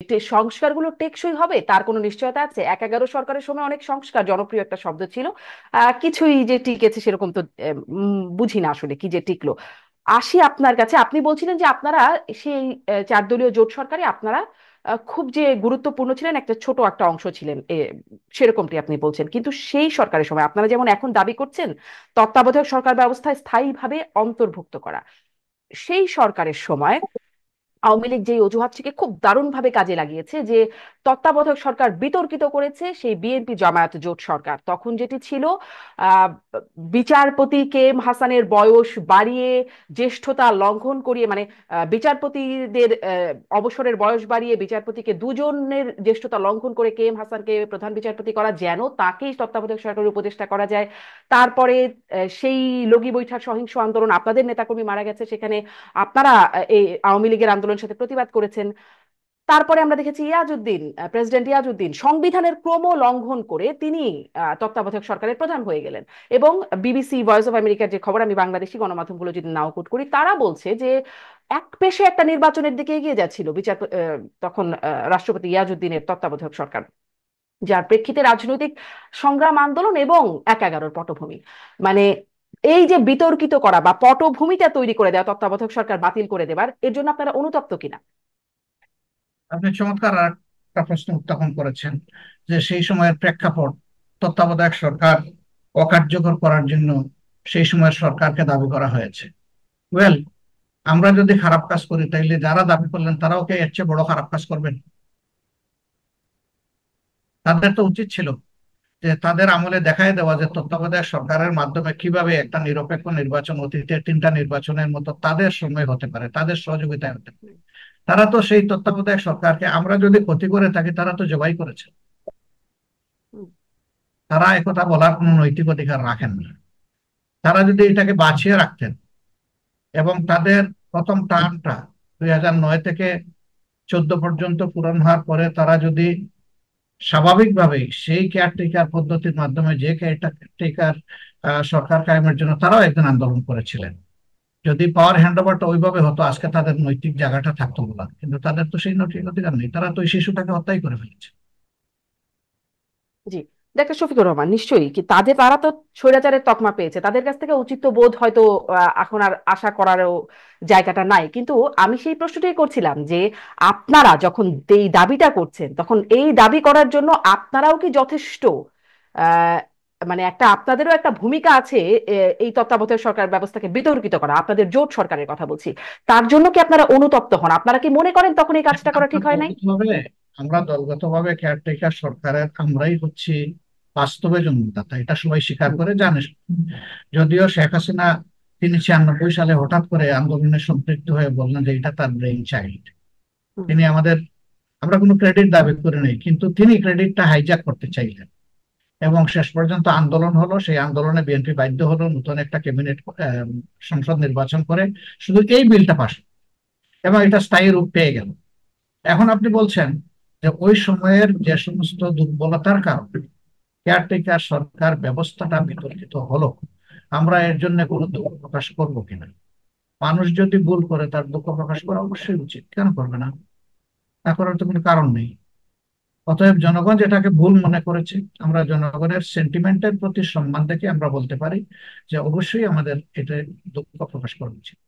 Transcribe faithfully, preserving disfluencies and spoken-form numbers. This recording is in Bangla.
সংস্কারগুলো টেকসই হবে তার কোনো নিশ্চয়তা আছে? এক এগারো সরকারের সময় অনেক সংস্কার, জনপ্রিয় একটা শব্দ ছিল, আহ কিছুই যে টিকেছে সেরকম তো আহ, উম, বুঝি না আসলে কি যে টিকলো। আসি আপনার কাছে, আপনি বলছিলেন যে আপনারা সেই আহ, চার দলীয় জোট সরকারে আপনারা আহ, খুব যে গুরুত্বপূর্ণ ছিলেন, একটা ছোট একটা অংশ ছিলেন, এ, সেরকমটি আপনি বলছেন। কিন্তু সেই সরকারের সময় আপনারা যেমন এখন দাবি করছেন তত্ত্বাবধায়ক সরকার ব্যবস্থায় স্থায়ীভাবে অন্তর্ভুক্ত করা, সেই সরকারের সময় আওয়ামী লীগ যে অজুহাতটিকে খুব দারুণভাবে কাজে লাগিয়েছে যে তত্ত্বাবধায়ক সরকার বিতর্কিত করেছে সেই বিএনপি জামায়াত জোট সরকার, তখন যেটি ছিল আহ বিচারপতি কে এম হাসানের বয়স বাড়িয়ে, জ্যেষ্ঠতা লঙ্ঘন করিয়ে, মানে আহ, বিচারপতিদের আহ, অবসরের বয়স বাড়িয়ে বিচারপতিকে দুজনের জ্যেষ্ঠতা লঙ্ঘন করে কে এম হাসানকে প্রধান বিচারপতি করা, যেন তাকেই তত্ত্বাবধায়ক সরকারের উপদেষ্টা করা যায়। তারপরে আহ, সেই লগি বৈঠক সহিংস আন্দোলন, আপনাদের নেতাকর্মী মারা গেছে সেখানে, আপনারা আহ, এই আওয়ামী লীগের আন্দোলনের সাথে প্রতিবাদ করেছেন। তারপরে আমরা দেখেছি ইয়াজউদ্দিন, প্রেসিডেন্ট ইয়াজউদ্দিন সংবিধানের ক্রম লঙ্ঘন করে তিনি আহ, তত্ত্বাবধায়ক সরকারের প্রধান হয়ে গেলেন। এবং বিবিসি, ভয়েস অফ আমেরিকার যে খবর, আমি বাংলাদেশি গণমাধ্যমগুলো যদি নাও কোট করি, তারা বলছে যে এক পেশে একটা নির্বাচনের দিকে এগিয়ে যাচ্ছিল বিচার আহ, তখন আহ, রাষ্ট্রপতি ইয়াজউদ্দিনের তত্ত্বাবধায়ক সরকার, যার প্রেক্ষিতে রাজনৈতিক সংগ্রাম, আন্দোলন এবং এক এগারোর পটভূমি, মানে এই যে বিতর্কিত করা বা পটভূমিটা তৈরি করে দেওয়া তত্ত্বাবধায়ক সরকার বাতিল করে দেবার, এর জন্য আপনারা অনুতপ্ত কিনা? আপনি চমৎকার আর একটা প্রশ্ন উত্থাপন করেছেন যে সেই সময়ের প্রেক্ষাপট, তত্ত্বাবধায়ক সরকার অকার্যকর করার জন্য সেই সময়ের সরকারকে দাবি করা হয়েছে। ওয়েল, আমরা যদি খারাপ কাজ করি তাইলে যারা দাবি করলেন তারাও কি এর চেয়ে বড় খারাপ কাজ করবেন? তাদের তো উচিত ছিল যে তাদের আমলে দেখায় দেওয়া যে তত্ত্বাবধায়ক সরকারের মাধ্যমে কিভাবে একটা নিরপেক্ষ নির্বাচন, অতীতের তিনটা নির্বাচনের মতো তাদের সময় হতে পারে, তাদের সহযোগিতায় হতে পারে। তারা তো সেই তত্ত্বাবধায়ক সরকারকে আমরা যদি ক্ষতি করে থাকি তারা তো জবাই করেছে। হুম। তারা একথা বলার কোনো নৈতিক অধিকার রাখেন না। তারা যদি এটাকে বাঁচিয়ে রাখতেন এবং তাদের প্রথম টার্মটা দুই হাজার নয় থেকে চোদ্দ পর্যন্ত পূরণ হওয়ার পরে তারা যদি স্বাভাবিকভাবে সেই কেয়ারটেকার পদ্ধতির মাধ্যমে, যে কেয়ারটেকার সরকার কায়েমের জন্য তারাও একদিন আন্দোলন করেছিলেন, যদি পাওয়ার হ্যান্ড ওভারটা ওইভাবে হতো আজকে তাদের নৈতিক জায়গাটা থাকতো বলা, কিন্তু তাদের তো সেই নৈতিক অধিকার নেই। তারা তো ওই শিশুটাকে হত্যাই করে ফেলেছে। জি, ডাক্তার শফিকুর রহমান, নিশ্চয়ই কি তাদের, তারা তো স্বৈরাচারের তকমা পেয়েছে, তাদের কাছ থেকে উচিত বোধ হয়তো আহ, এখন আর আশা করারও জায়গাটা নাই। কিন্তু আমি সেই প্রশ্নটাই করছিলাম যে আপনারা যখন এই দাবিটা করছেন, তখন এই দাবি করার জন্য আপনারাও কি যথেষ্ট আহ মানে একটা আপনাদেরও একটা ভূমিকা আছে এ, এই তত্ত্বাবধায়ক সরকার ব্যবস্থাকে বিতর্কিত করা, আপনাদের জোট সরকারের কথা বলছি, তার জন্য কি আপনারা অনুতপ্ত হন? আপনারা কি মনে করেন তখন এই কাজটা করা আমরা ঠিক হয় নাই? দলগতভাবে আমরা দলগতভাবে কেয়ারটেকার সরকারের আমরাই হচ্ছি বাস্তবে জন্মদাতা, এটা সবাই স্বীকার হুম। করে জানে। যদিও শেখ হাসিনা তিনি ছিয়ানব্বই সালে হঠাৎ করে আন্দোলনে সম্পৃক্ত হয়ে বললেন যে এটা তার ব্রেইন চাইল্ড। হুম। তিনি আমাদের, আমরা কোনো ক্রেডিট দাবি করে নেই, কিন্তু তিনি ক্রেডিটটা হাইজ্যাক করতে চাইলেন এবং শেষ পর্যন্ত আন্দোলন হলো। সেই আন্দোলনে বিএনপি বাধ্য হলো নতুন একটা ক্যাবিনেট, সংসদ নির্বাচন করে শুধু এই বিলটা পাস, এবং এটা স্থায়ী রূপ পেয়ে গেল। এখন আপনি বলছেন যে ওই সময়ের যে সমস্ত দুর্বলতার কারণে কেয়ারটেকার সরকার ব্যবস্থাটা বিতর্কিত হলো, আমরা এর জন্য কোনো দুঃখ প্রকাশ করবো কিনা? মানুষ যদি ভুল করে তার দুঃখ প্রকাশ করা অবশ্যই উচিত, কেন করবে না? তা করার তো কোনো কারণ নেই। অতএব জনগণ যেটাকে ভুল মনে করেছে, আমরা জনগণের সেন্টিমেন্টের প্রতি সম্মান থেকে আমরা বলতে পারি যে অবশ্যই আমাদের এটা দুঃখ প্রকাশ করা উচিত।